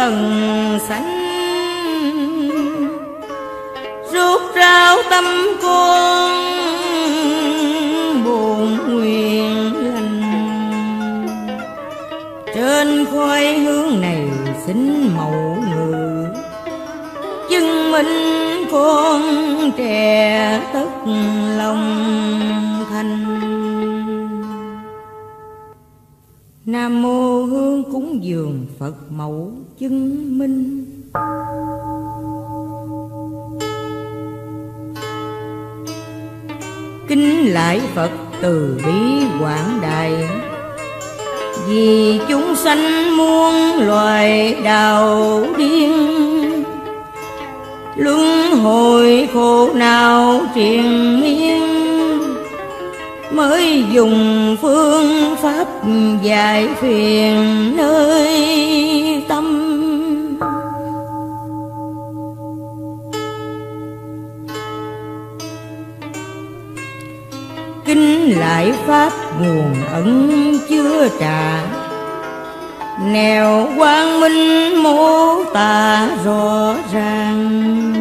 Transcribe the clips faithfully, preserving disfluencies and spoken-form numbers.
trần xanh, rút ráo tâm con buồn nguyện lành. Trên khói hương này xin mẫu ngự, chứng minh con trẻ tất lòng thành. Nam mô hương cúng dường Phật mẫu chứng minh. Kính lạy Phật từ bi quảng đại, vì chúng sanh muôn loài đào điên, luân hồi khổ nào triền miên, mới dùng phương pháp giải phiền nơi tâm. Kinh lại pháp nguồn ẩn chứa trà, nẻo quang minh mô tả rõ ràng.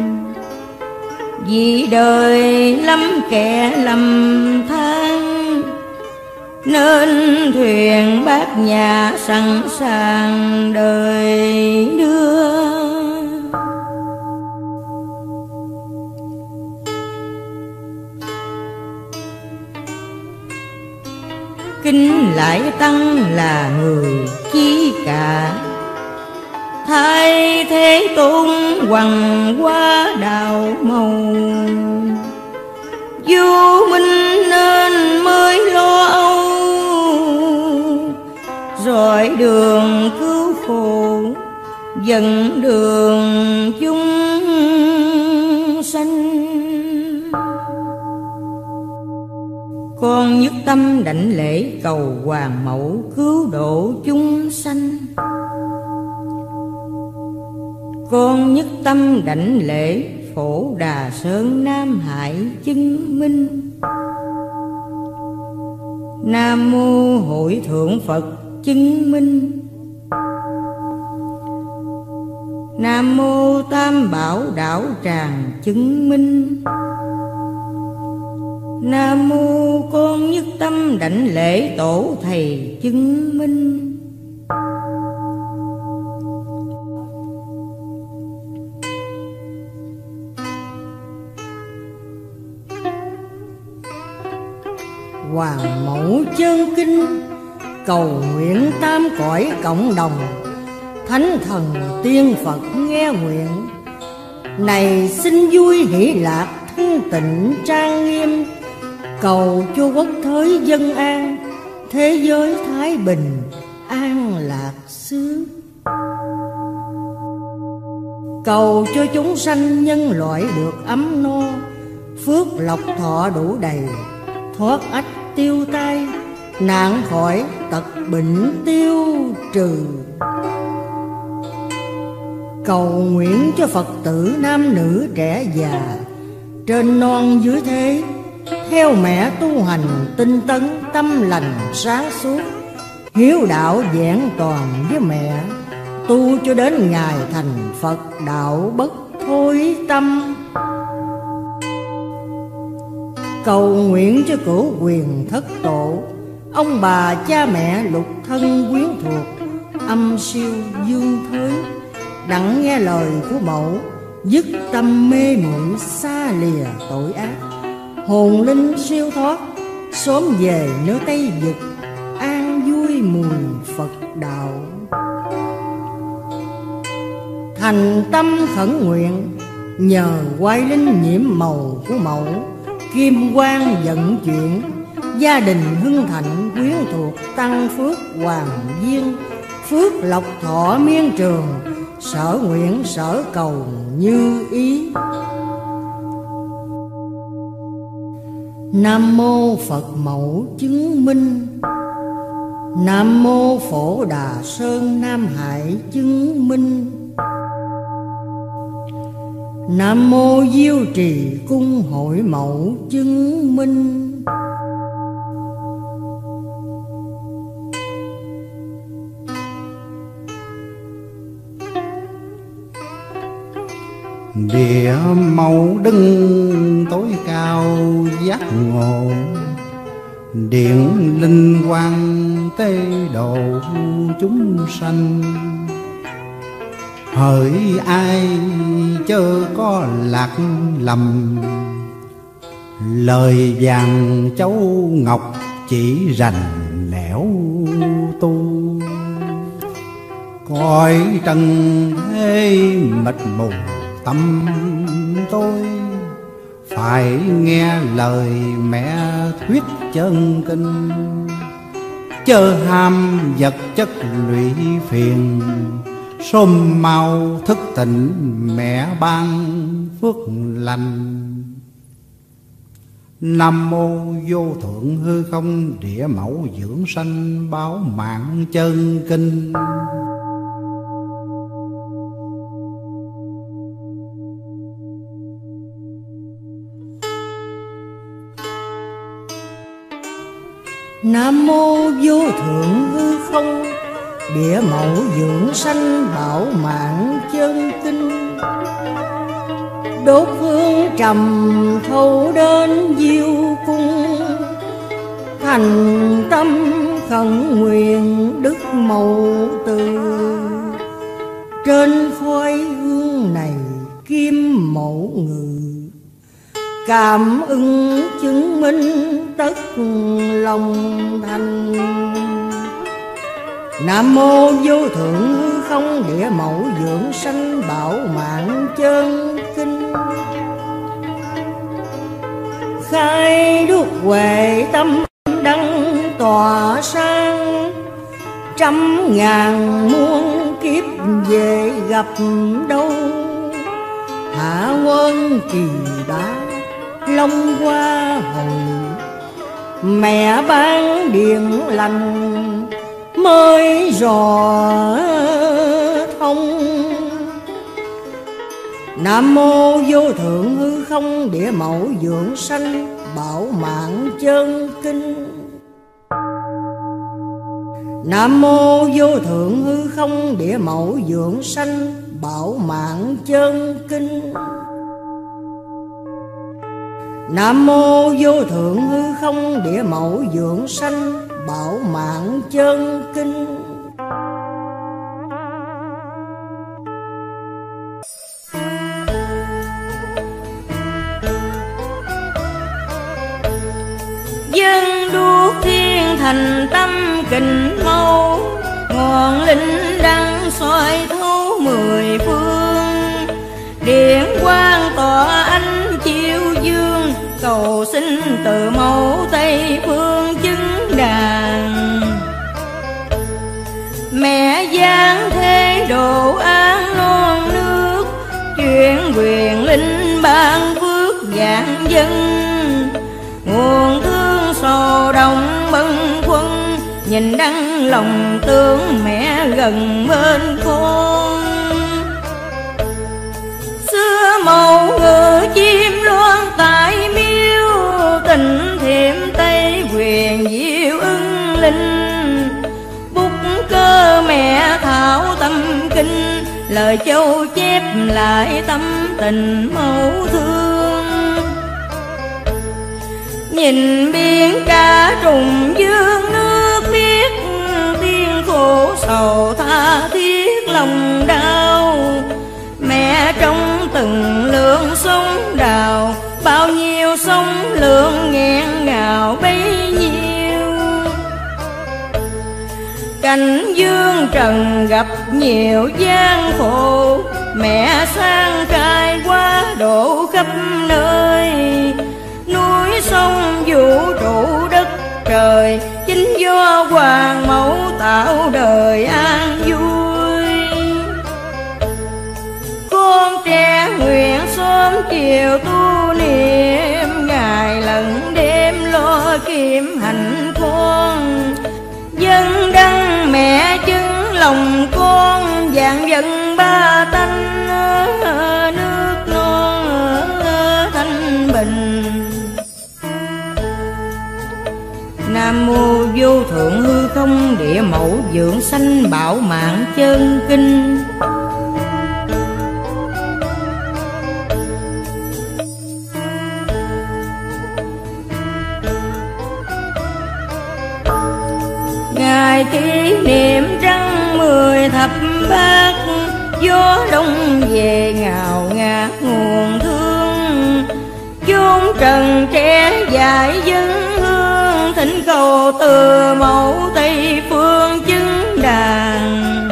Vì đời lắm kẻ lầm than, nên thuyền bát nhã sẵn sàng đời đưa. Kính lại tăng là người chi cả, thay thế tôn hoàng hóa đạo màu. Vô minh nên mới lo âu, rọi đường cứu khổ, dẫn đường chúng sanh. Con nhất tâm đảnh lễ cầu Hoàng mẫu cứu độ chúng sanh. Con nhất tâm đảnh lễ Phổ Đà Sơn Nam Hải chứng minh. Nam mô Hội Thượng Phật chứng minh. Nam mô Tam Bảo Đạo Tràng chứng minh. Nam mô con nhất tâm đảnh lễ tổ thầy chứng minh. Hoàng mẫu chân kinh cầu nguyện tam cõi cộng đồng, thánh thần tiên Phật nghe nguyện. Này xin vui hỷ lạc thanh tịnh trang nghiêm, cầu cho quốc thới dân an, thế giới thái bình an lạc xứ. Cầu cho chúng sanh nhân loại được ấm no, phước lộc thọ đủ đầy, thoát ách tiêu tai, nạn khỏi tật bệnh tiêu trừ. Cầu nguyện cho Phật tử nam nữ trẻ già, trên non dưới thế, theo mẹ tu hành tinh tấn, tâm lành sáng suốt, hiếu đạo vẹn toàn với mẹ, tu cho đến ngày thành Phật đạo bất thối tâm. Cầu nguyện cho cửu quyền thất tổ, ông bà cha mẹ lục thân quyến thuộc, âm siêu dương thới, đặng nghe lời của mẫu, dứt tâm mê muội xa lìa tội ác, hồn linh siêu thoát, sớm về nơi Tây Vực, an vui mùi Phật đạo. Thành tâm khẩn nguyện, nhờ quay linh nhiễm màu của mẫu, kim quang vận chuyển, gia đình hưng thạnh quyến thuộc, tăng phước hoàng viên, phước lộc thọ miên trường, sở nguyện sở cầu như ý. Nam mô Phật mẫu chứng minh. Nam mô Phổ Đà Sơn Nam Hải chứng minh. Nam mô Diêu Trì Cung Hội Mẫu chứng minh. Địa mẫu đứng tối cao giác ngộ, điện linh quang tế độ chúng sanh. Hỡi ai chớ có lạc lầm, lời vàng châu ngọc chỉ rành nẻo tu. Cõi trần thế mịt mù tâm tôi, phải nghe lời mẹ thuyết chân kinh. Chớ ham vật chất lụy phiền, sớm mau thức tỉnh mẹ ban phước lành. Nam mô vô thượng hư không địa mẫu dưỡng sanh bảo mạng chân kinh. Nam mô vô thượng hư không địa mẫu dưỡng sanh bảo mạng chân kinh. Đốt hương trầm thâu đến diêu cung, thành tâm khẩn nguyện đức mẫu từ. Trên khói hương này kim mẫu ngự, cảm ứng chứng minh tất lòng thành. Nam mô vô thượng hư không địa mẫu dưỡng sanh bảo mạng chân kinh. Khai đuốc huệ tâm đăng tỏa sáng, trăm ngàn muôn kiếp về gặp đâu. Hạ quân kỳ bá long hoa hồi, mẹ ban điện lành mới rõ thông. Nam mô vô thượng hư không địa mẫu dưỡng sanh bảo mạng chân kinh. Nam mô vô thượng hư không địa mẫu dưỡng sanh bảo mạng chân kinh. Nam mô vô thượng hư không địa mẫu dưỡng sanh bảo mạng chân kinh. Dân đuốc thiên thành tâm kình mâu, ngọn linh đăng soi thấu mười phương. Điện quang tỏa ánh chiếu dương, cầu xin từ mẫu Tây phương chứng đàn. Mẹ giáng thế độ an non nước, chuyển quyền linh ban phước vạn dân. Nguồn thương sầu đồng bâng khuâng, nhìn đắng lòng tướng mẹ gần bên con. Xưa màu ngựa chim loan tại miêu, tình thiệm Tây quyền diệu ưng linh. Bút cơ mẹ thảo tâm kinh, lời châu chép lại tâm tình mẫu thương. Nhìn biển cả trùng dương nước biếc, tiên khổ sầu tha thiết lòng đau. Mẹ trong từng lượng sông đào, bao nhiêu sông lượng nghẹn ngào bấy nhiêu. Cảnh dương trần gặp nhiều gian khổ, mẹ sang khai quá độ khắp nơi. Núi sông vũ trụ đất trời, chính do hoàng mẫu tạo đời an vui. Con trẻ nguyện sớm chiều tu niệm, ngày lẫn đêm lo kiếm hạnh con. Dân đăng mẹ chứng lòng con, vạn dân ba tánh nước non thanh bình. Nam mô vô thượng hư không địa mẫu dưỡng sanh bảo mạng chân kinh. cầu từ mẫu Tây phương chứng đàn.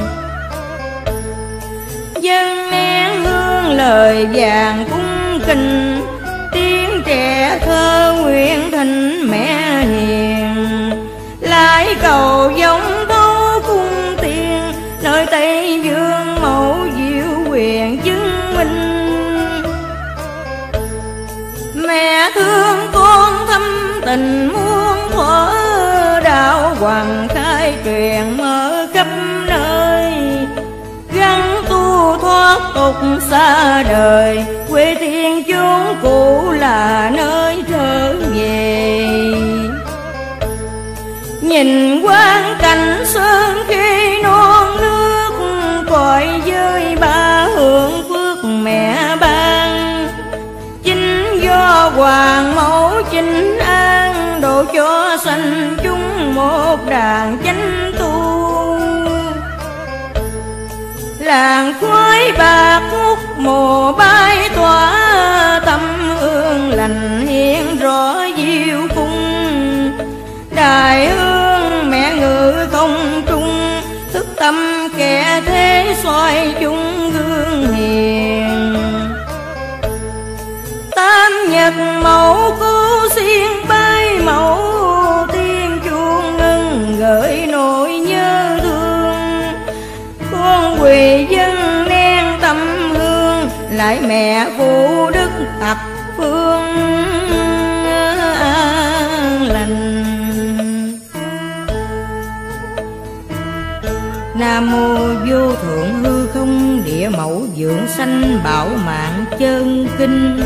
Dân nén hương lời vàng cung kính, tiếng trẻ thơ nguyện thỉnh mẹ hiền. Lại cầu giống thấu cung tiền, nơi Tây Dương mẫu diệu quyền chứng minh. Mẹ thương con thâm tình muôn thuở, đạo hoàng khai truyền mở khắp nơi. Gắn tu thoát tục xa đời, quê thiên chốn cũ là nơi trở về. Nhìn quang cảnh sơn khi non nước, cõi giới ba hưởng phước mẹ ban. Chính do hoàng mẫu chính an, độ cho sanh chúng một đàn chánh tu. Làng khói bạc ngút mùa bay tỏa, tâm hương lành hiện rõ diệu cung. Đại hương mẹ ngự không trung, thức tâm kẻ thế soi chúng gương hiền. Tam nhật mẫu cứu xiên bay mẫu, tiên chuông ngân gửi nỗi nhớ thương. Con quỳ dân nén tâm hương, lại mẹ phụ đức thập phương an lành. Nam mô vô thượng hư không địa mẫu dưỡng sanh bảo mạng chân kinh.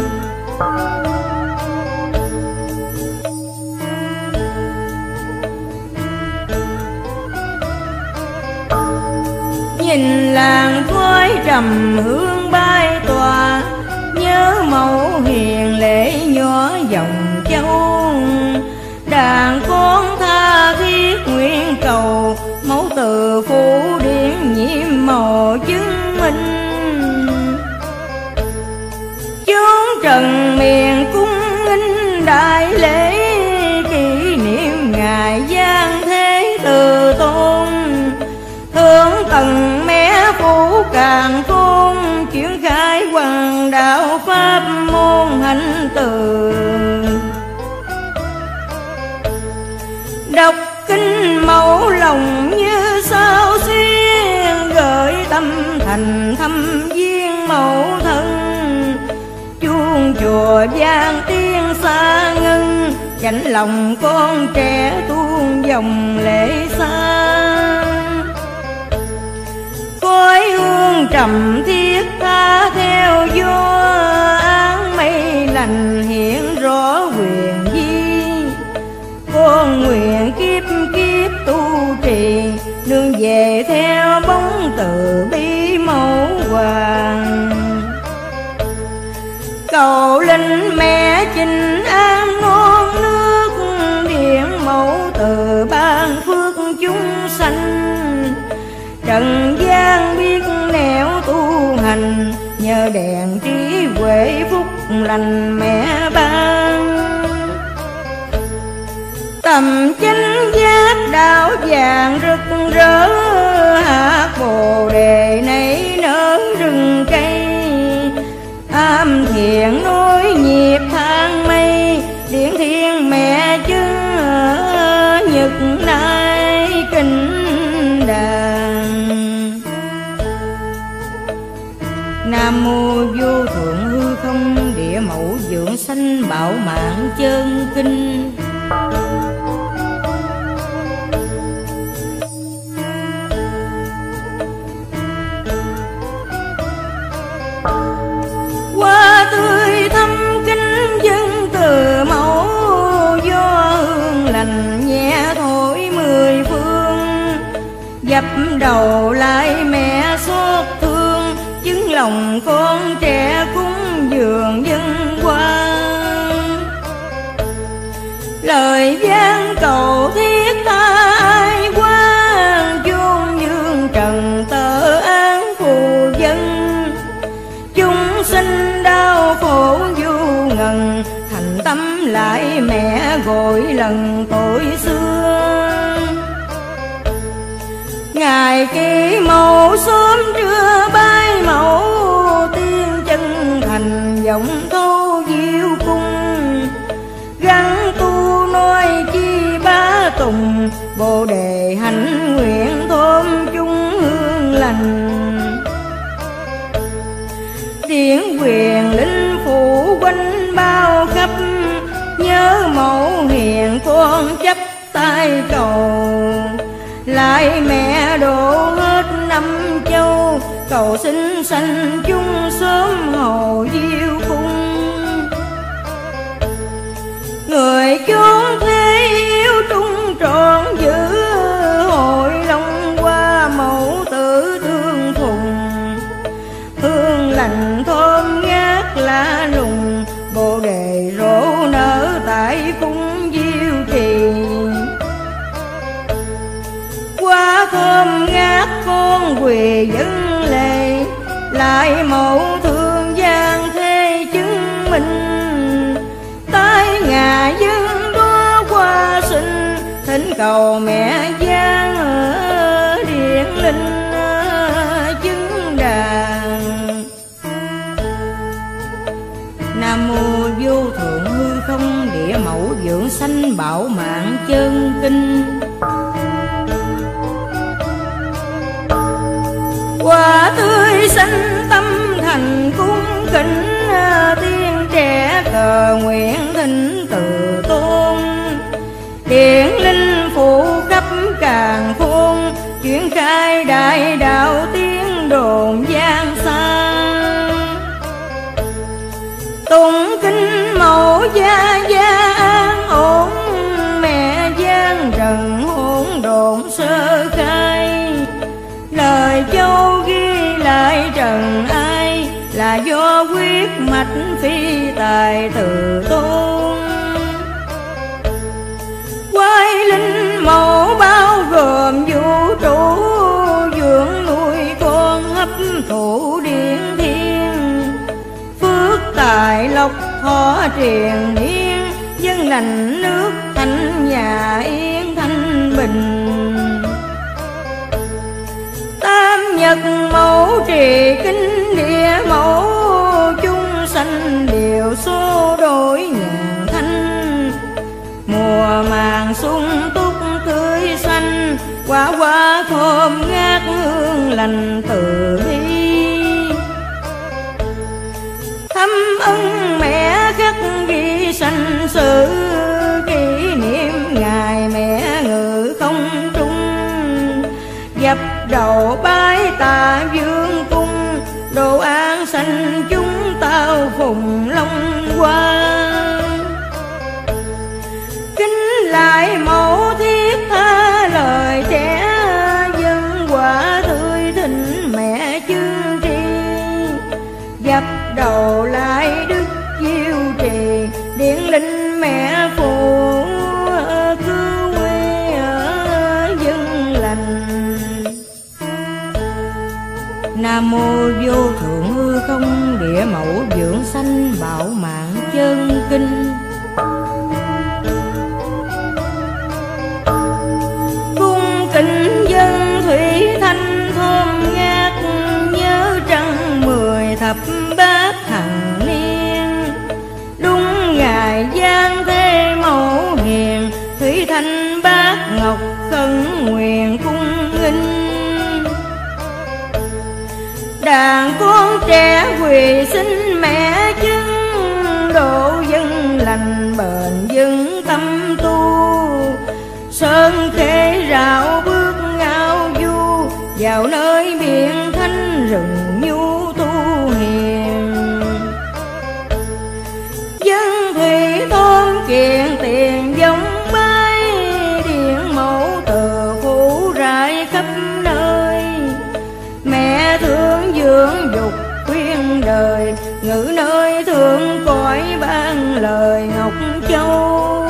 Nhìn làng khói trầm hương bay tỏa, nhớ mẫu hiền lễ nhỏ dòng châu. Đàn con tha thiết nguyện cầu, mẫu từ phủ điển nhiệm màu chứng minh. Chốn trần miền cung nghinh đại lễ, kỷ niệm ngày giang thế từ tôn. Thương tần mẹ phủ càng khôn, chuyển khai hoàng đạo pháp môn hạnh từ. Đọc kinh mẫu lòng như sao xuyên, gửi tâm thành thăm viên mẫu thân. Chuông chùa vang tiếng xa ngân, chạnh lòng con trẻ tuôn dòng lệ xa. Khói hương trầm thiết tha theo gió, áng mây lành hiện rõ quyền di. Con nguyện kiếp kiếp tu trì, nương về theo bóng từ bi mẫu hoàng. Cầu linh mẹ trình an non nước, điện mẫu từ ban phước chúng sanh. Trần gian biết nẻo tu hành, nhờ đèn trí huệ phúc lành mẹ ban. Tầm chánh giác đạo vàng rực rỡ, hạt bồ đề nảy nở rừng cây. Am thiện nối nhịp thang mây, điển thiên mẹ chứng ở nhật nay kinh đàn. Nam mô vô thượng hư không địa mẫu dưỡng sanh bảo mạng chân kinh. Hoa tươi thắm kính dân từ mẫu, gió hương lành nhẹ thổi mười phương. Dập đầu lại mẹ xót thương, chứng lòng con trẻ cúng dường dân qua. Lời gian cầu thiết tha ai quan, chôn dương trần tờ án phù dân. Chúng sinh đau khổ vô ngần, thành tâm lại mẹ gội lần tội xưa. Ngày kỷ mậu sớm trưa bay mẫu, tiên chân thành giọng thâu diệu cung. Gắn tu nói chi bá tùng, bồ đề hạnh nguyện thơm chung hương lành. Tiếng quyền linh phủ quanh bao khắp, nhớ mẫu hiền con chấp tay cầu. Lại mẹ độ hết năm châu, cầu xin sanh chung sớm hầu diêu cung. Người chốn thế yêu trung trọn giữ, hội long qua mẫu tử thương phùng. Hương lành thơm ngát lá lùng, bồ đề rộ nở tại cung diêu trì. Quá thơm ngát con quỳ dân lệ, lại mẫu thương gian thế chứng minh. Tai ngà dân đó qua sinh, thỉnh cầu mẹ Giang ở điện linh chứng đàn. Nam mô vô thượng hư không địa mẫu dưỡng sanh bảo mạng chân kinh. Quả tươi xanh tâm thành cung kính, tiên trẻ cờ nguyện thỉnh từ tôn. Điện linh phụ khắp càn khôn, chuyển khai đại đạo tiếng đồn gian xa. Tụng kinh mẫu gia gia an ổn, mẹ Giang trần hỗn độn sơ khai. Lời châu ghi lại trần ai, là do quyết mạch phi tài từ tôn. Quái linh mẫu bao gồm vũ trụ, dưỡng nuôi con hấp thụ điện thiên. Phước tài lộc thọ triền miên, dân lành nước thanh nhà yên thanh bình. Tam nhật mẫu trì kinh địa mẫu, chung sanh đều số đổi nhàn thanh. Mùa màng sung túc tươi xanh, quả quả thơm ngát hương lành từ bi. Thâm ân mẹ khắc ghi sanh sự, kỷ niệm ngày mẹ ngự không trung. Dập đầu bái tạ vương cung, đồ an sanh chúng tao phùng long hoa. Kính lại mẫu thiết tha lời trẻ, dân quả tươi thịnh mẹ chương tri. Dập đầu lại đức diêu trì, điện linh mẹ phụ cứu quê ở dân lành. Nam mô vô thượng hư không địa mẫu dưỡng sanh bảo mạng chân kinh. Cung kính dân thủy thanh thơm ngát, nhớ trăng mười thập bát hằng niên. Đúng ngày Giang thế mẫu hiền, thủy thanh bát ngọc khẩn nguyện cung nghinh. Đàn con trẻ quỳ xin mẹ chứng, độ dân lành bền vững tâm tu. Sơn khê rạo bước ngao du, vào nơi biển thanh rừng nhu tu hiền. Dân thủy thôn kiện tiền giống bay, điện mẫu từ phủ rải khắp nơi. Mẹ thương dưỡng dục khuyên đời, ngữ nơi thương cõi ban lời Ngọc Châu.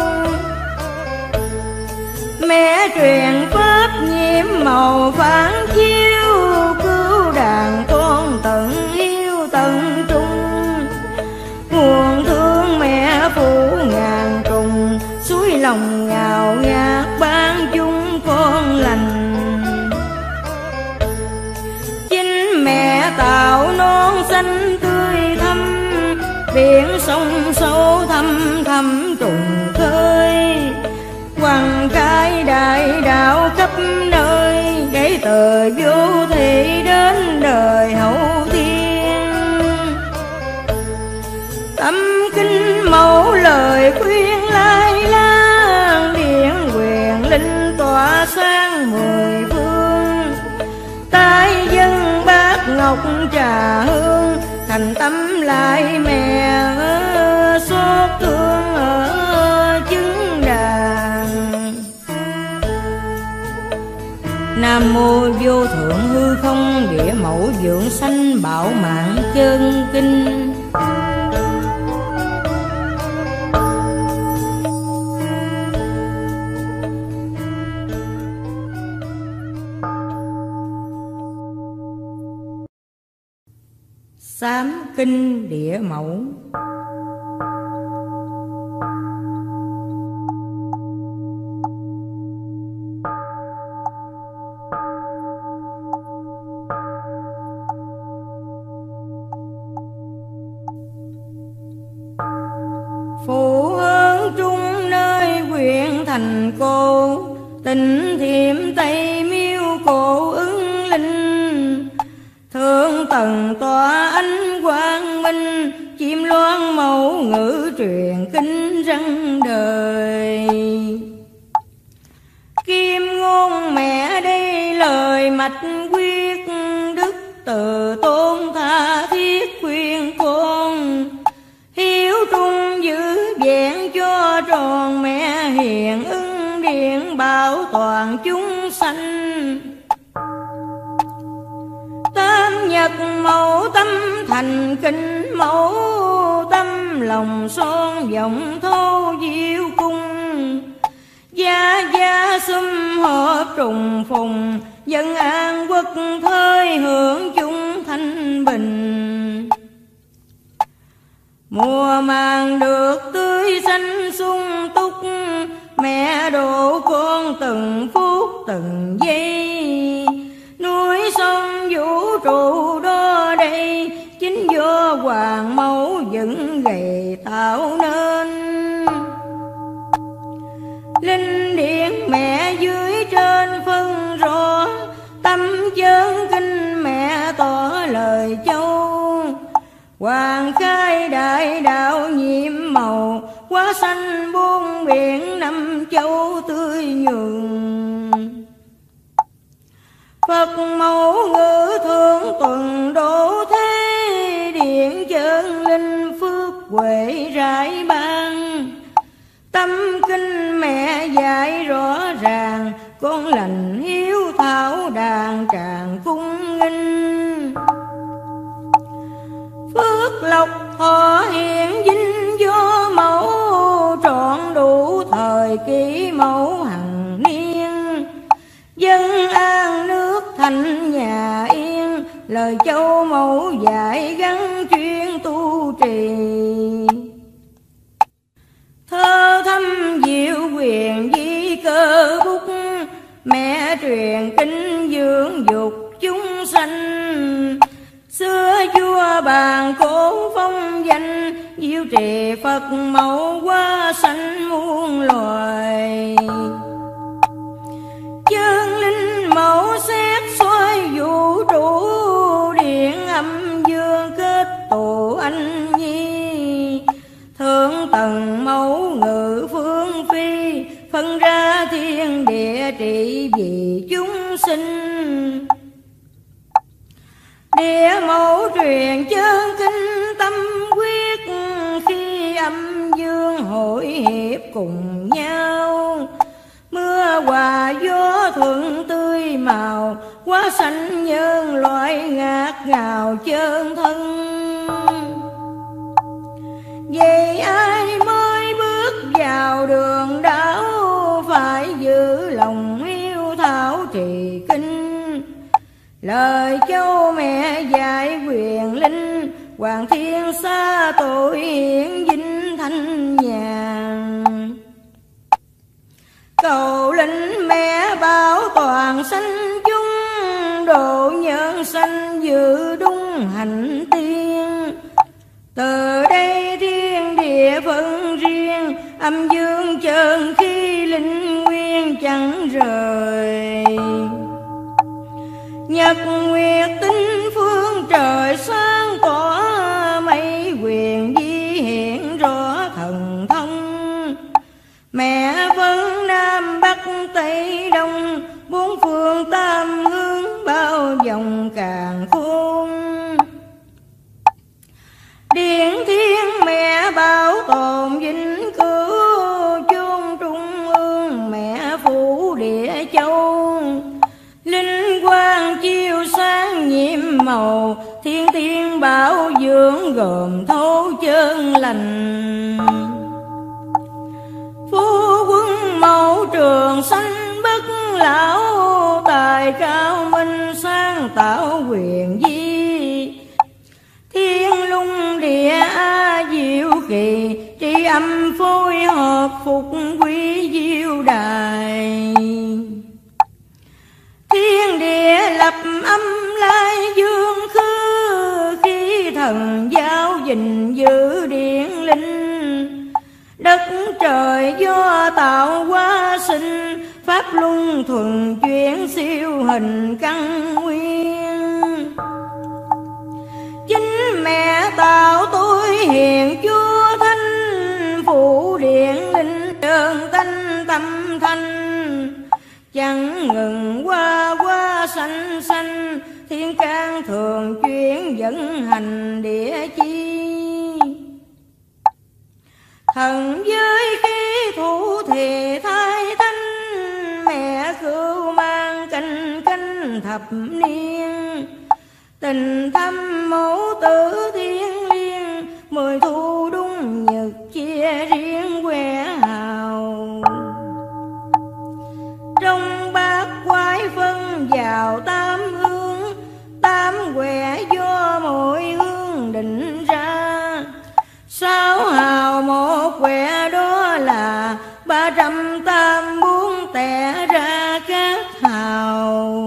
Mẹ truyền pháp nhiễm màu phản chiếu, cứu đàn con tận yêu tận trung. Nguồn thương mẹ phủ ngàn trùng, suối xanh tươi thắm, biển sông sâu thăm thăm trùng khơi. Hoàng khai đại đạo khắp nơi, kể từ vô thị đến đời hậu thiên. Tâm kinh mẫu lời khuyên lai lang, điện quyền linh tỏa sáng mười phương. Tai dân bát ngọc trà hương, thành tâm lại mẹ xót thương ở chứng đàn. Nam mô vô thượng hư không địa mẫu dưỡng sanh bảo mạng chân kinh. Sám kinh địa mẫu. Phụ hướng trung nơi huyện thành cô, tình thiểm tây miêu cổ ứng linh. Thượng tầng tòa ánh quang minh, chim loan mẫu ngữ truyền kinh răng đời. Kim ngôn mẹ đây lời mạch quyết, đức từ tôn tha thiết khuyên con. Hiếu trung giữ vẹn cho tròn mẹ hiền ưng điện bảo toàn chúng sanh. Tam nhật mẫu tâm thành kinh mẫu, tâm lòng son vọng thô diệu cung. Gia gia sum hợp trùng phùng, dân an quốc thời hưởng chung thanh bình. Mùa màng được tươi xanh sung túc, mẹ độ con từng phút từng giây. Núi sông vũ trụ đó đây, chính do hoàng mẫu dựng gầy tạo nên. Linh điện mẹ dưới trên phân rõ, tâm chân kinh mẹ tỏ lời châu. Hoàng khai đại đạo nhiệm màu, quá xanh buông biển năm châu tươi nhường. Phật mẫu ngữ thượng tuần đổ thế, điện chân linh phước huệ rải ban. Tâm kinh mẹ dạy rõ ràng, con lành hiếu thảo đàn tràng cung nghinh. Phước lộc thọ hiện vinh do mẫu, trọn đủ thời kỳ mẫu hằng niên. Dân an nước thành nhà yên, lời châu mẫu dạy gắn chuyên tu trì. Thơ thâm diệu quyền di cơ bút, mẹ truyền kinh dưỡng dục chúng sanh. Xưa vua bàn cố phong danh, diệu trì Phật mẫu quá sanh muôn loài. Chân linh mẫu xét xoay vũ trụ, điện âm dương kết tụ anh nhi. Thượng tầng mẫu ngự phương phi, phân ra thiên địa trị vì chúng sinh. Địa mẫu truyền chân kinh tâm quyết, khi âm dương hội hiệp cùng nhau. Mưa hòa gió thuận tươi màu, quá xanh nhân loại ngạt ngào chân thân. Vậy ai mới bước vào đường đạo, phải giữ lòng yêu thảo trì kinh. Lời châu mẹ dạy quyền linh, hoàng thiên xa tội hiển vinh thanh nhàn. Cầu linh mẹ bảo toàn sanh chúng, độ nhân quang sanh dự đúng hành tiên. Từ đây thiên địa phân riêng, âm dương chân khí linh nguyên chẳng rời. Nhật nguyệt tinh phương trời sáng tỏ, mấy quyền di hiện rõ thần thông. Mẹ vân nam bắc tây đông, bốn phương tam hướng bao vòng càn khôn. Điện thiên mẹ bảo tồn vĩnh cửu, chôn trung ương mẹ phủ địa châu. Linh quang chiếu sáng nhiệm màu, thiên thiên bảo dưỡng gồm thấu chân lành. Phú quân mẫu trường sanh bất lão, tài cao minh sáng tạo quyền di. Thiên lung địa a diệu kỳ, tri âm phối hợp phục quý diệu đài. Thiên địa lập âm lai dương khứ, khí thần giáo gìn giữ điển linh. Đất trời do tạo hóa sinh, pháp luân thuần chuyển siêu hình căn nguyên. Chính mẹ tạo tôi hiền chúa thánh, phụ điện linh trơn tánh tâm thanh. Chẳng ngừng qua qua sanh sanh, thiên can thường chuyển dẫn hành địa chi. Thần giới khí thủ thì thái thanh, mẹ cưu mang canh canh thập niên. Tình thâm mẫu tử thiên liêng, mười thu đúng nhật chia riêng quẻ hào. Trong bát quái phân vào tam hương, tám quẻ do mỗi hương định ra. Sáu hào một quẻ đó là ba trăm tam bốn tẻ ra các hào.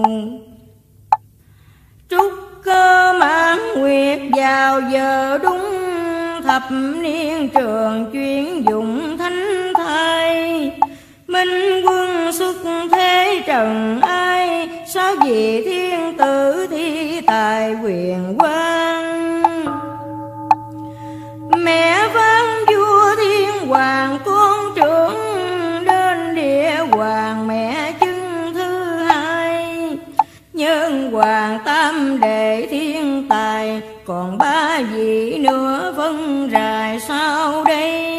Trúc cơ mãn nguyệt vào giờ đúng, thập niên trường chuyển dụng thánh thai. Minh quân xuất thế trần ai, sao vì thiên tử thi tài quyền quang. Mẹ vang vua thiên hoàng con trưởng, đến địa hoàng mẹ chứng thứ hai. Nhân hoàng tam đệ thiên tài, còn ba vị nữa phân rài sau đây.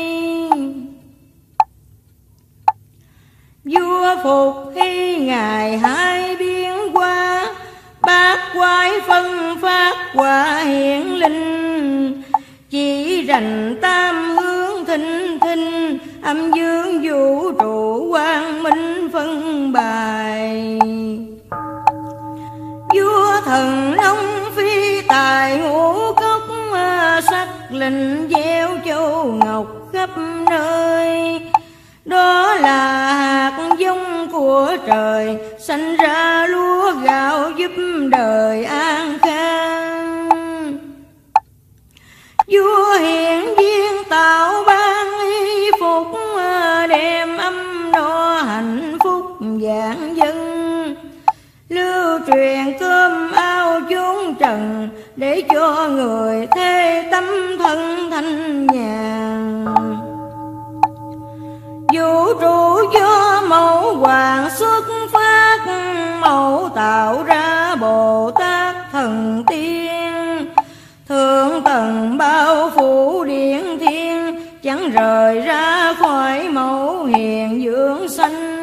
Vua Phục Hy ngài hai biến qua, bát quái phân phát quả hiển linh. Chỉ rành tam hướng thinh thinh, âm dương vũ trụ quang minh phân bài. Vua thần nông phi tài ngũ cốc, sắc lệnh gieo châu ngọc khắp nơi. Đó là hạt giống của trời, sanh ra lúa gạo giúp đời an khang. Vua hiển viên tạo ban y phục, đem âm no hạnh phúc vạn dân. Lưu truyền cơm ao chốn trần, để cho người thế tâm thân thanh nhàn. Vũ trụ do mẫu hoàng xuất phát, mẫu tạo ra Bồ Tát thần tiên. Thượng tầng bao phủ điện thiên, chẳng rời ra khỏi mẫu hiền dưỡng sanh.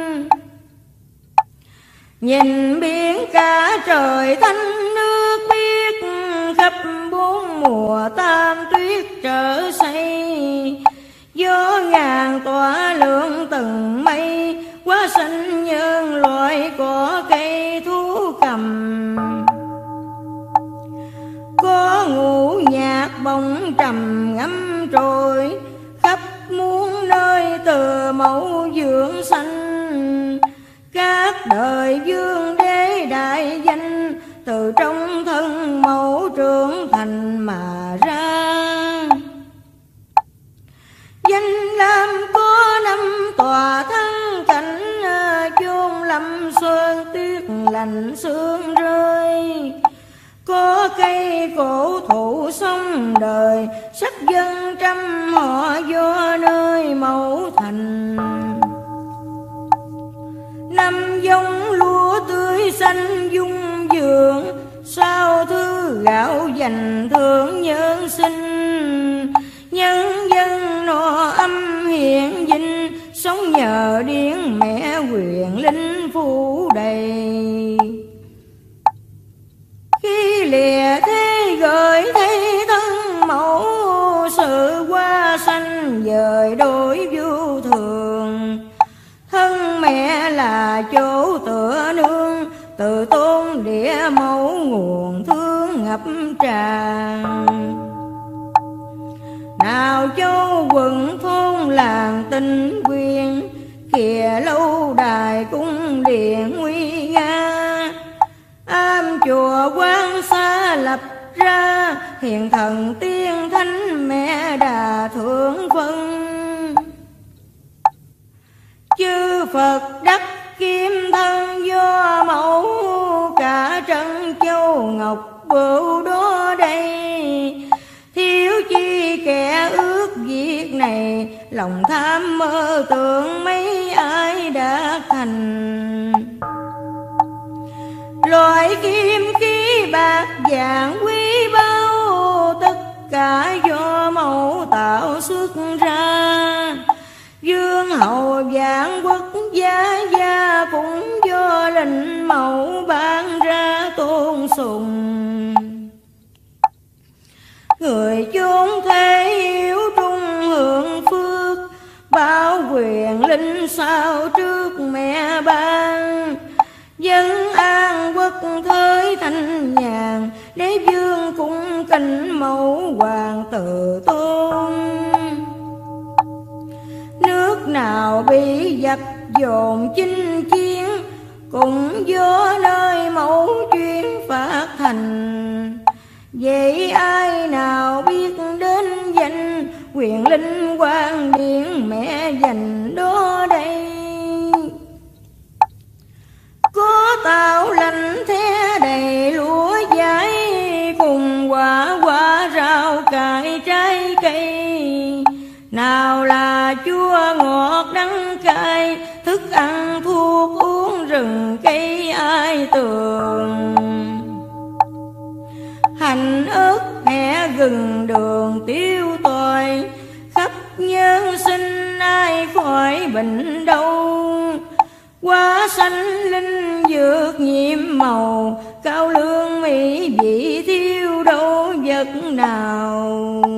Nhìn biển cả trời thanh nước biếc, khắp bốn mùa tam tuyết trở xây. Gió ngàn tỏa lượng từng mây, quá xanh nhân loại cỏ cây thú cầm. Có ngũ nhạc bóng trầm ngâm trôi, khắp muôn nơi từ mẫu dưỡng sanh. Các đời vương đế đại danh, danh, từ trong thân mẫu trưởng thành mà ra. Danh lam có năm tòa thắng cảnh, chôn lâm sơn tuyết lạnh sương rơi. Có cây cổ thụ sông đời, sắc dân trăm họ do nơi mẫu thành. Năm giống lúa tươi xanh dung dưỡng, sao thứ gạo dành thưởng nhân sinh. Nhân dân no âm hiện vinh, sống nhờ điển mẹ quyền linh phủ đầy. Khi lìa thế gửi thấy thân mẫu, sự hoa xanh dời đổi vô thường. Thân mẹ là chỗ tựa nương, từ tôn địa mẫu nguồn thương ngập tràn. Nào châu quận thôn làng tinh quyền, kìa lâu đài cung điện nguy nga. Am chùa quan xa lập ra, hiền thần tiên thánh mẹ đà thượng phân. Chư Phật đắc kim thân do mẫu, cả trân châu ngọc bửu đó đây. Thiếu chi kẻ ước việc này, lòng tham mơ tưởng mấy ai đã thành. Loại kim khí bạc vàng quý báu, tất cả do mẫu tạo xuất ra. Dương hậu vạn quốc gia gia, cũng do lệnh mẫu ban ra tôn sùng. Người chốn thế hiếu trung hưởng phước, bao quyền linh sao trước mẹ ban. Dân an quốc thới thanh nhàn, đế vương cung kính mẫu hoàng tự tôn. Nước nào bị giặc dồn chinh chiến, cũng do nơi mẫu chuyên phát thành. Vậy ai nào biết đến danh, quyền linh quan điển mẹ dành đó đây. Có tạo lành thế đầy lúa dãi, cùng quả quả rau cải trái cây. Nào là chua ngọt đắng cay, thức ăn thuốc uống rừng cây ai tường. Hành ớt hẹ gừng đường tiêu tỏi, khắp nhân sinh ai khỏi bệnh đâu. Hoa xanh linh dược nhiệm màu, cao lương mỹ vị thiếu đâu vật nào.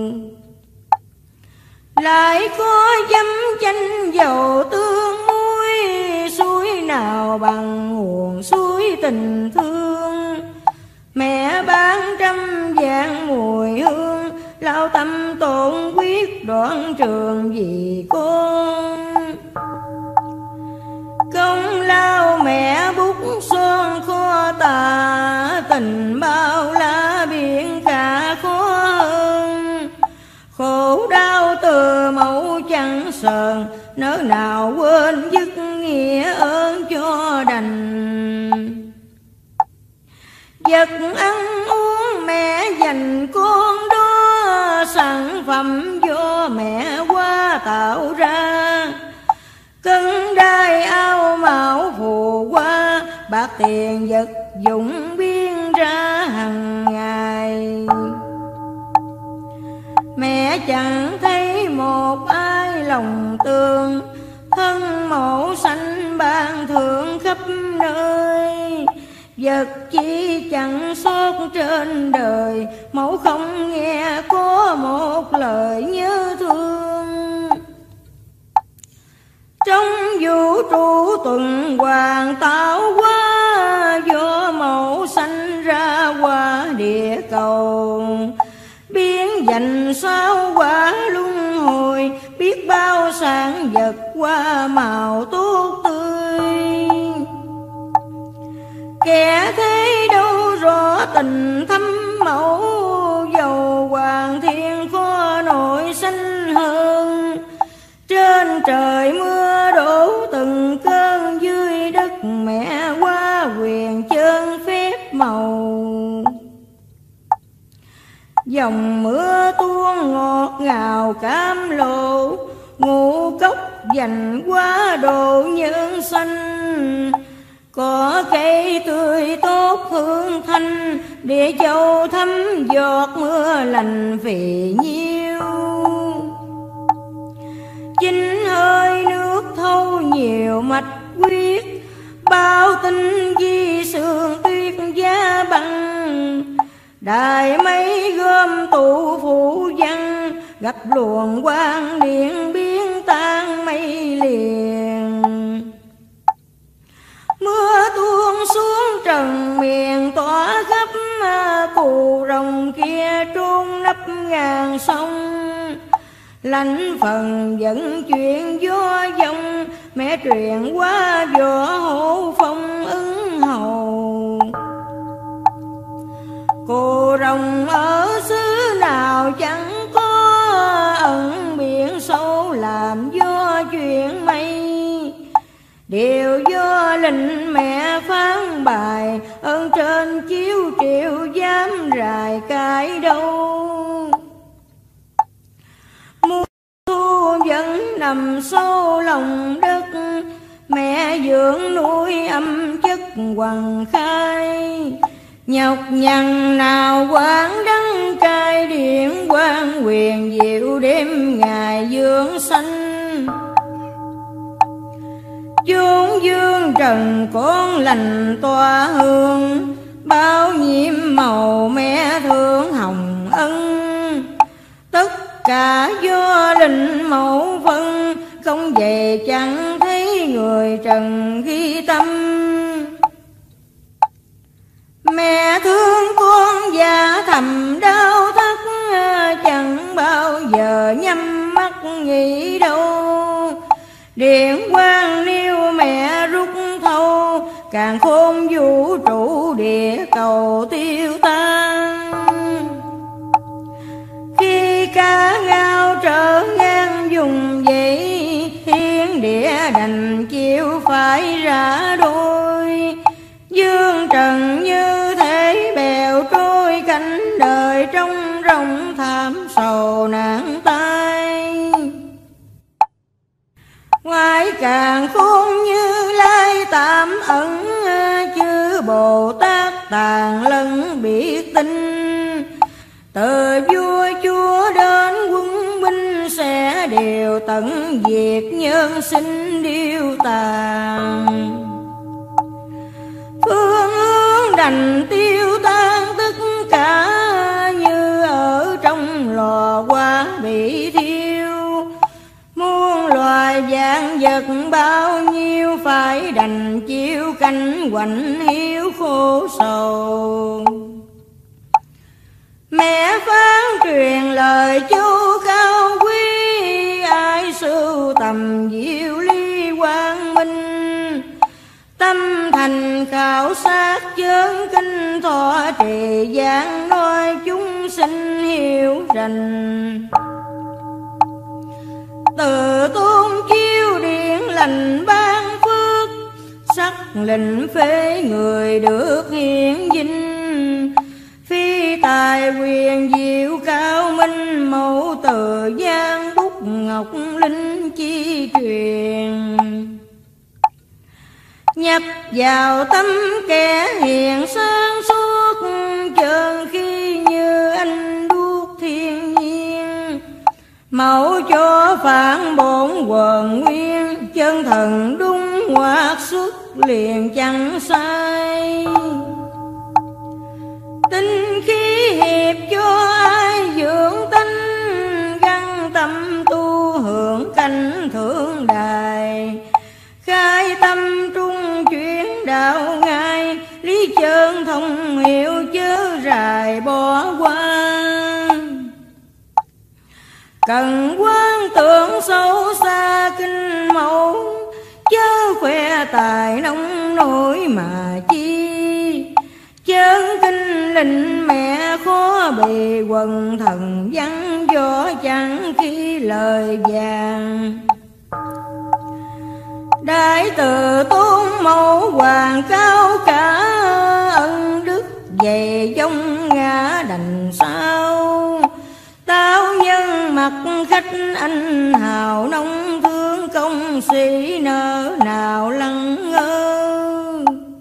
Lại có dấm chanh dầu tương muối, suối nào bằng nguồn suối tình thương. Mẹ bán trăm vạn mùi hương, lao tâm tổn quyết đoạn trường vì con. Công lao mẹ bút son kho tà, tình bao la biển cả khó hơn. Khổ đau từ mẫu chẳng sờn, nỡ nào quên dứt nghĩa ơn cho đành. Vật ăn uống mẹ dành con đó, sản phẩm do mẹ qua tạo ra. Cân đai ao mão phù hoa, bạc tiền vật dụng biên ra hằng ngày. Mẹ chẳng thấy một ai lòng tương, thân mẫu sanh ban thưởng khắp nơi. Vật chi chẳng sót trên đời, mẫu không nghe có một lời nhớ thương. Trong vũ trụ tuần hoàn tạo hóa, do mẫu sanh ra qua địa cầu. Biến dành sao quả luân hồi, biết bao sản vật hoa màu tốt tươi. Kẻ thế đâu tình thâm mẫu, dầu hoàng thiên khó nổi xanh hơn. Trên trời mưa đổ từng cơn, dưới đất mẹ qua quyền chân phép màu. Dòng mưa tuôn ngọt ngào cam lộ, ngũ cốc dành quá độ nhân xanh. Có cây tươi tốt hương thanh, địa châu thấm giọt mưa lành phì nhiêu. Chính hơi nước thâu nhiều mạch huyết, bao tinh di sương tuyết giá băng. Đài mây gom tụ phủ văn, gặp luồng quang điện biến tan mây liền. Mưa tuôn xuống trần miền tỏa khắp, cù rồng kia trôn nấp ngàn sông. Lãnh phần dẫn chuyện gió dông, mẹ truyền qua võ hổ phong ứng hầu. Cù rồng ở xứ nào chẳng có, ẩn biển sâu làm gió chuyện mây. Điều do linh mẹ phán bài, ơn trên chiếu triệu dám rài cái đâu. Mùa thu vẫn nằm sâu lòng đất, mẹ dưỡng nuôi âm chất hoàng khai. Nhọc nhằn nào quán đắng cai, điện quan quyền diệu đêm ngày dưỡng sanh. Chốn dương trần con lành tỏa hương, bao nhiêu màu mẹ thương hồng ân. Tất cả do linh mẫu phân, không về chẳng thấy người trần ghi tâm. Mẹ thương con già thầm đau thắt, chẳng bao giờ nhắm mắt nghĩ đâu. Điện quang niêu mẹ rút thâu, càng khôn vũ trụ địa cầu tiêu tan. Khi cá ngao trở ngang dùng vậy, thiên địa đành chịu phải rã đôi. Dương trần như thế bèo trôi, cảnh đời trong rồng thảm sầu nạn tai. Ngoài càng khôn Như Lai tạm ẩn, chư Bồ Tát tàn lân biết tin. Từ vua chúa đến quân binh, sẽ đều tận diệt nhân sinh điêu tàn. Phương hướng đành tiêu tan tất cả, như ở trong lò quá bị thiêu. Muôn loài vạn vật bao nhiêu, phải đành chịu canh quạnh hiu khổ sầu. Mẹ phán truyền lời châu cao quý, ai sưu tầm diệu ly quang minh. Tâm thành khảo sát chơn kinh, thọ trì giảng nói chúng sinh hiểu rành. Từ tôn chiếu điện lành ban phước, sắc lệnh phế người được hiển vinh. Phi tài quyền diệu cao minh, mẫu từ gian bút ngọc linh chi truyền. Nhập vào tâm kẻ hiền sáng suốt, chơn khi như anh đuốc thiên nhiên. Mẫu cho phản bổn quần nguyên, chân thần đúng hoạt xuất liền chẳng sai. Tinh khí hiệp cho ai dưỡng tánh, găng tâm tu hưởng cảnh thượng đài. Khai tâm trung chuyển đạo ngài, lý chân thông hiểu chớ rài bỏ qua. Cần quan tưởng sâu xa kinh mẫu, chớ khoe tài nông nổi mà chi. Chớ kinh linh mẹ khó bì quần thần văn võ chẳng khi lời vàng. Đại từ tôn mẫu hoàng cao cả, ân đức về dông ngã đành sao. Tao nhân mặt khách anh hào, nông thương công sĩ nỡ nào lăng ngơ.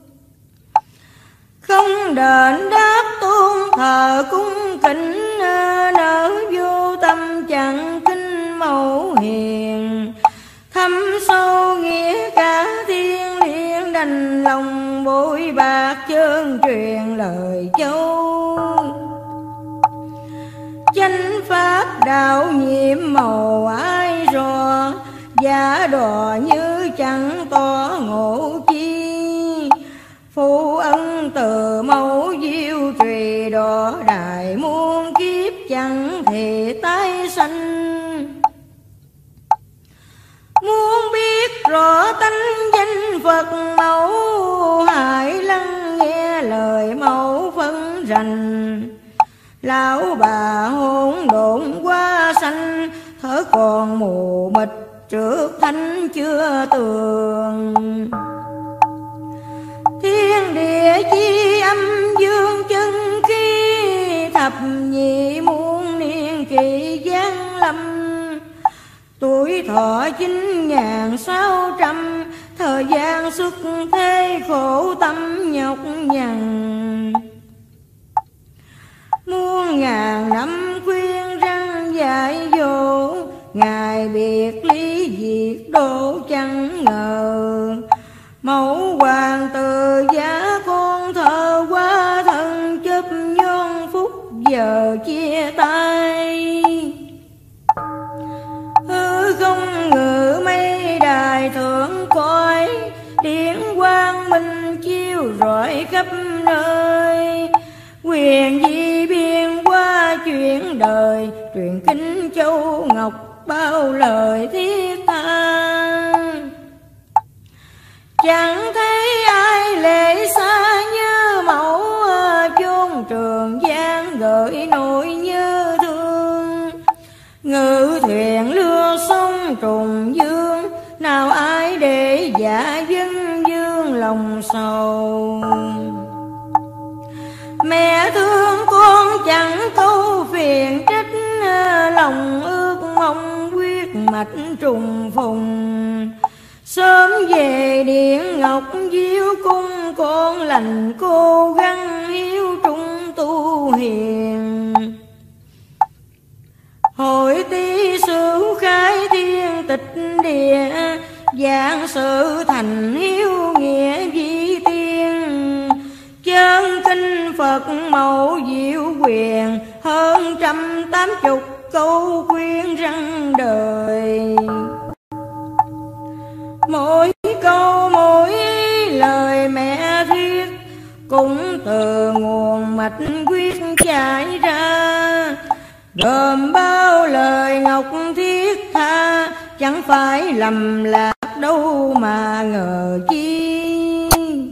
Không đền đáp tôn thờ cung kính, nỡ vô tâm chẳng kính mẫu hiền. Thâm sâu nghĩa cả thiên liêng, đành lòng bội bạc chương truyền lời châu. Chánh pháp đạo nhiệm màu ai rò, giả đò như chẳng tỏ ngộ chi. Phụ ân từ mẫu diêu trì đỏ, đại muôn kiếp chẳng thể tái sanh. Muốn biết rõ tánh danh Phật mẫu, hãy lắng nghe lời mẫu phân rành. Lão bà hỗn độn quá sanh, thở còn mù mịt trước thánh chưa tường. Thiên địa chi âm dương chân khí, thập nhị muôn niên kỳ giáng lâm. Tuổi thọ chín ngàn sáu trăm, thời gian xuất thế khổ tâm nhọc nhằn. Muôn ngàn năm khuyên răng dạy dỗ, ngài biệt ly diệt độ chẳng ngờ. Mẫu hoàng từ giá con thờ quá thân, chấp nhon phút giờ chia tay. Hư không ngự mây đài thượng coi, điển quang minh chiếu rọi khắp nơi. Quyền di biên qua chuyện đời, truyền kinh châu ngọc bao lời thiết tha. Chẳng thấy ai lệ xa như mẫu, chốn trường giang gợi nỗi nhớ thương. Ngự thuyền lưa sông trùng dương, nào ai để dạ dân dương lòng sầu. Mẹ thương con chẳng câu phiền trách, lòng ước mong quyết mạch trùng phùng. Sớm về điện ngọc diêu cung, con lành cố gắng hiếu trung tu hiền. Hội tí sử khai thiên tịch địa, giảng sự thành hiếu nghĩa vi tiên. Chân kinh Phật mẫu diệu quyền, hơn trăm tám chục câu khuyên răng đời. Mỗi câu mỗi lời mẹ thuyết, cũng từ nguồn mạch quyết chảy ra. Gồm bao lời ngọc thiết tha, chẳng phải lầm lạc đâu mà ngờ chi.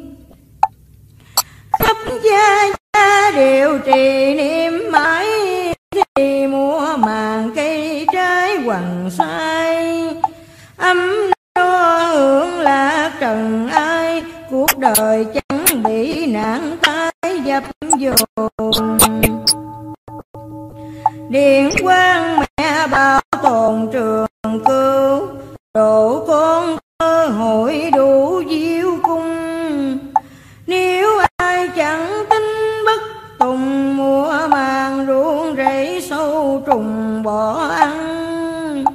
Khắp gia gia đều trì niệm mãi, thì mùa màng cây trái hoàng sai. Âm no hưởng lạc trần ai, cuộc đời chẳng bị nạn tai dập dồn. Điện quang mẹ bảo tồn trường cửu, độ con cơ hội đủ diệu cung. Nếu ai chẳng tính bất tùng, mùa màng ruộng rẫy sâu trùng bỏ ăn.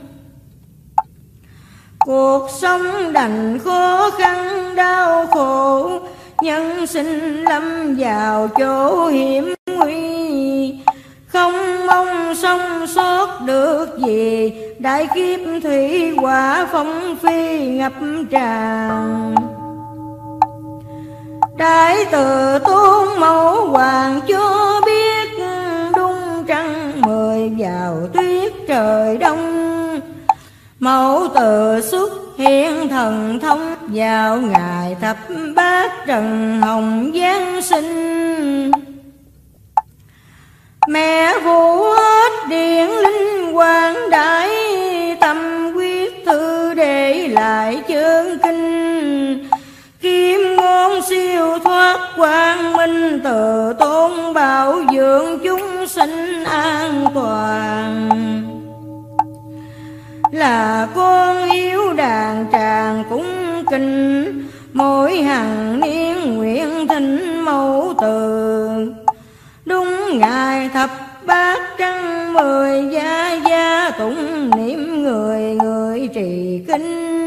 Cuộc sống đành khó khăn đau khổ, nhân sinh lâm vào chỗ hiểm nguy. Không mong sống sót được gì, đại kiếp thủy hỏa phong phi ngập tràn. Đại từ tôn mẫu hoàng cho biết, đung trăng mười vào tuyết trời đông. Mẫu từ xuất hiện thần thông, vào ngày thập bát trần hồng giáng sinh. danh Từ Tôn bảo dưỡng chúng sinh an toàn. Là con yêu đàn tràng cúng kinh, mỗi hằng niên nguyện thỉnh mẫu từ. Đúng ngày thập bát trăng mười gia gia, tụng niệm người người trì kinh.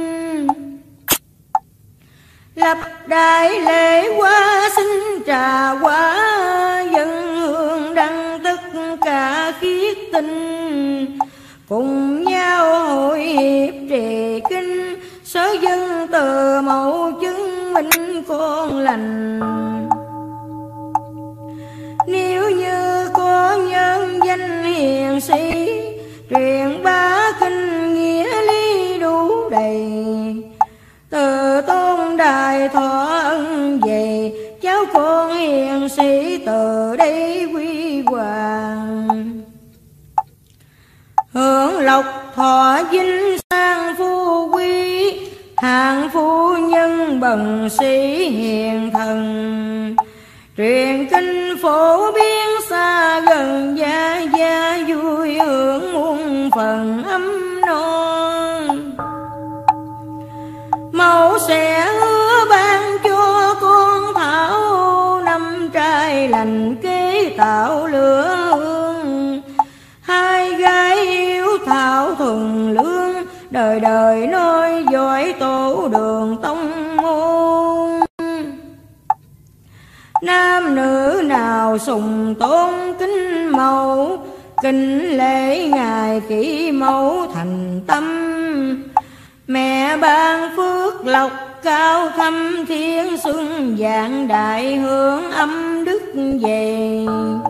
Lập đại lễ quá xin trà quá, dân hương đăng tất cả khiết tinh. Cùng nhau hội hiệp trì kinh, sở dân từ mẫu chứng minh con lành. Nếu như có nhân danh hiền sĩ, truyền bá kinh nghĩa lý đủ đầy. Từ Tôn đài thọ ân về, cháu con hiền sĩ từ đây quy hoàng. Hưởng lộc thọ vinh sang phu quý, hạng phu nhân bần sĩ hiền thần. Truyền kinh phổ biến xa gần, gia gia vui hưởng muôn phần ấm non. Mẫu sẽ hứa ban cho con Thảo, năm trai lành kế tạo lửa hương. Hai gái yêu Thảo thuần lương, đời đời nói giỏi tổ đường tông môn. Nam nữ nào sùng tôn kính mẫu, kính lễ ngài kỷ mẫu thành tâm. Mẹ ban phước lộc cao thâm, thiên xuân vạn đại hưởng âm đức về.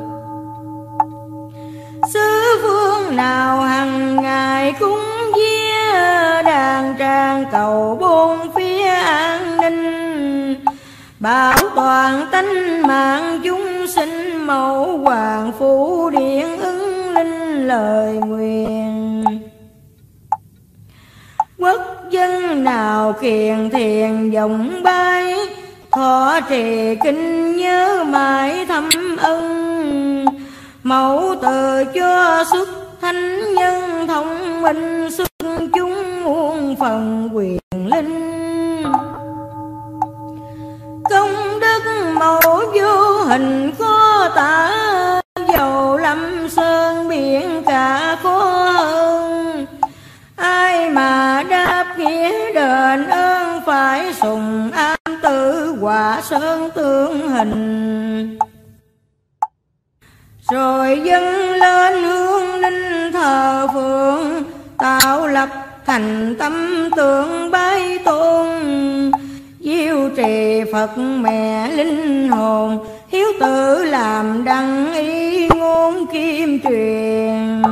Xứ phương nào hằng ngày cúng vía, đàn tràng cầu bốn phía an ninh. Bảo toàn tánh mạng chúng sinh, mẫu hoàng phủ điện ứng linh lời nguyện. Quốc dân nào kiền thiền vọng bay, thọ trì kinh nhớ mãi thâm ân. Mẫu từ cho xuất thánh nhân thông minh, xuất chúng muôn phần quyền linh. Công đức mẫu vô hình khó tả, dầu lâm sơn biển cả khó hơn. Ai mà đáp nghĩa đền ơn, phải sùng am tự quả sơn tương hình. Rồi dâng lên hương linh thờ phượng, tạo lập thành tâm tượng bái tôn. Diêu trì Phật mẹ linh hồn, hiếu tử làm đăng y ngôn kim truyền.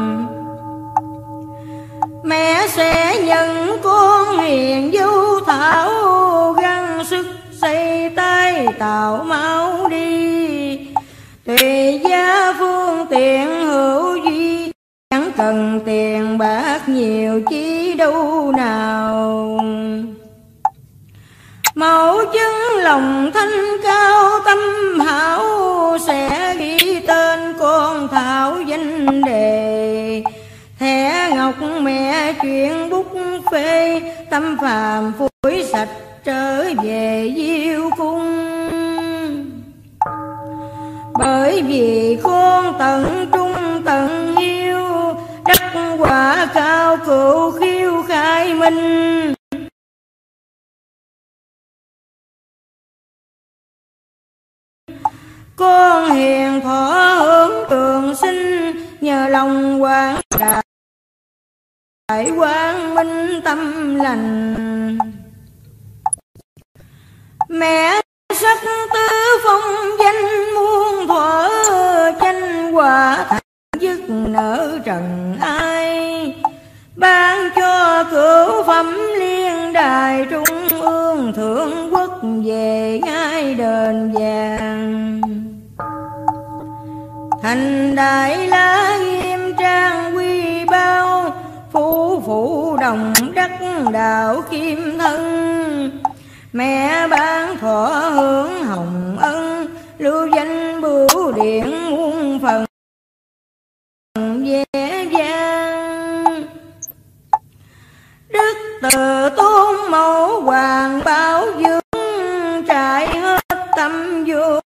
Mẹ sẽ nhận con hiền dâu Thảo, gắng sức xây tay tạo máu đi. Tùy gia phương tiện hữu duy, chẳng cần tiền bạc nhiều chi đâu nào. Mẫu chứng lòng thanh cao tâm hảo, sẽ ghi tên con Thảo danh đề. Thẻ ngọc mẹ chuyện bút phê, tâm phàm phủi sạch trở về diêu cung. Bởi vì con tận trung tận yêu, đắc quả cao cửu khiêu khai minh. Con hiền thọ hưởng trường sinh, nhờ lòng quảng đại quang minh tâm lành. Mẹ sắc tứ phong danh muôn thuở, tranh hòa thành dứt nở trần ai. Ban cho cửu phẩm liên đài, trung ương thượng quốc về ngai đền vàng. Thành đại la nghiêm trang quy bao, phú phụ đồng đắc đạo kim thân. Mẹ ban thọ hưởng hồng ân, lưu danh bửu điện muôn phần vẻ vang. Đức Từ Tôn mẫu hoàng bảo dưỡng trải hết tâm vô